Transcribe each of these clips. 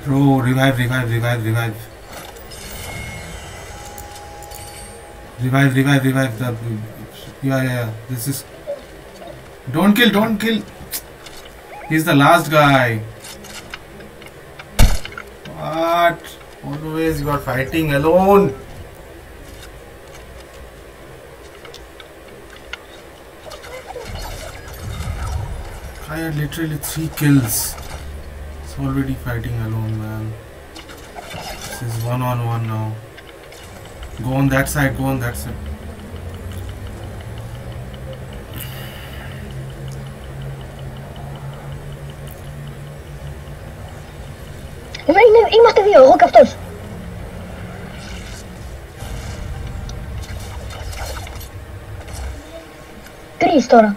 Bro, revive, revive, revive, revive. Revive, revive, revive. Yeah. This is... Don't kill, don't kill. He's the last guy. What? Always you are fighting alone. I had literally 3 kills. It's already fighting alone, man. This is 1-on-1 now. Go on that side, go on that side. Είμαστε δύο, εγώ και αυτός. Τρεις τώρα.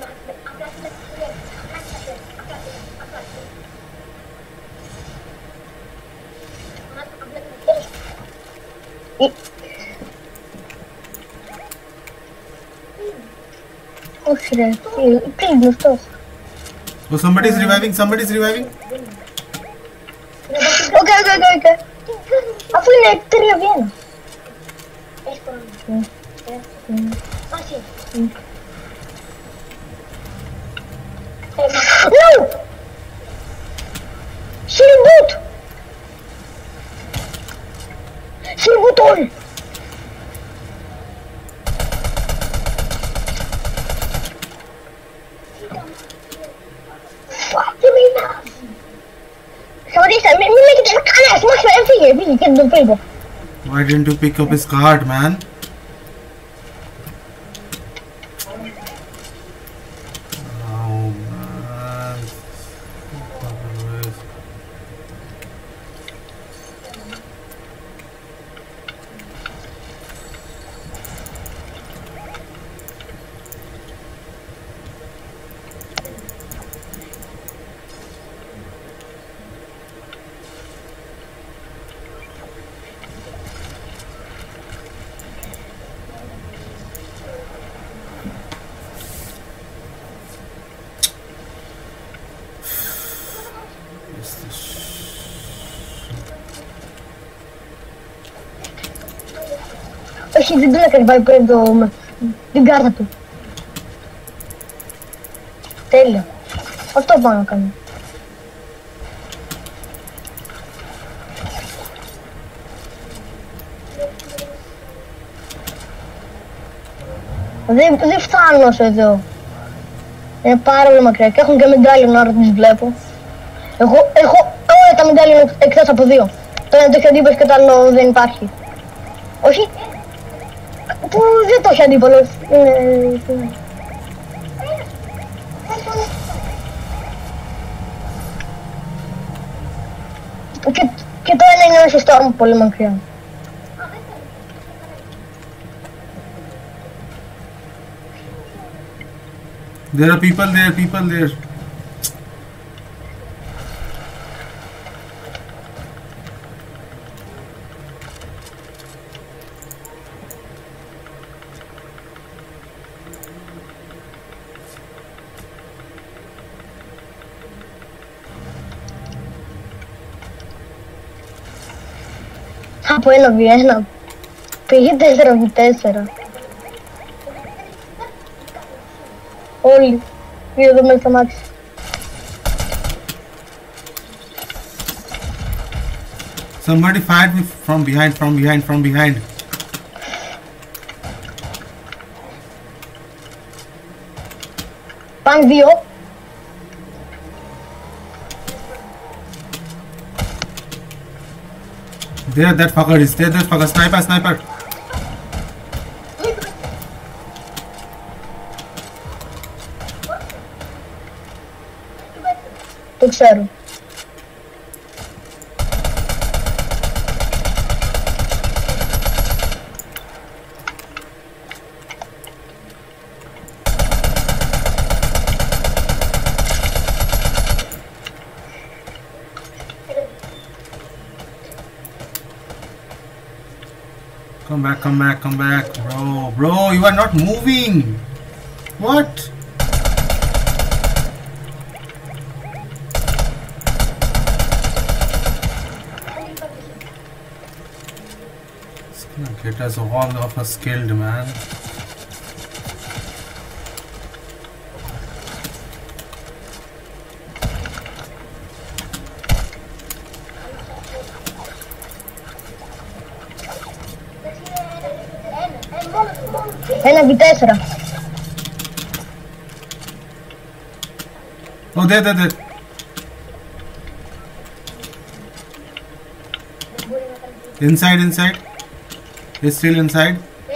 Όχι ρε, κλείνει αυτός. Oh, somebody's reviving, somebody's reviving. Okay. Αφού είναι 3-1. Έχεις πρόβλημα. No! Reboot! Reboot all! Why didn't you pick up his card, man? Oh, man. Όχι, δεν τον έκανε πριν την κάρτα του. Τέλεια. Αυτό πάω να κάνω. Δεν φτάνω όσο εδώ. Είναι πάρα πολύ μακριά και έχουν και μεντάλλιον ώρα που τις βλέπω. Εγώ έχω όλα τα μεντάλλιον εκτός από 2. Το ένα το έχει αντίπαλος και το άλλο δεν υπάρχει. Όχι. Που δεν το έχει αντίπαλος. Και το ένα είναι ένα storm πολύ μακριά. There are people there. Από 1v1 πήγε 4v4. Όλοι πήγε εδώ μέσα μάξι. Somebody fired me from behind. Πάνε 2. There, that fucker is there. That fucker, sniper. Το ξέρω. Come back, bro, you are not moving. What? Get us all of us killed, man. Ένα V4. Oh, there. Inside. He's still inside.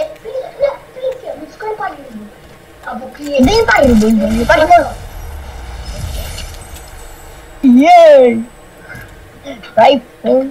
Δεν υπάρχει ρουμπούλ, υπάρχει μόνο. Yay! Right.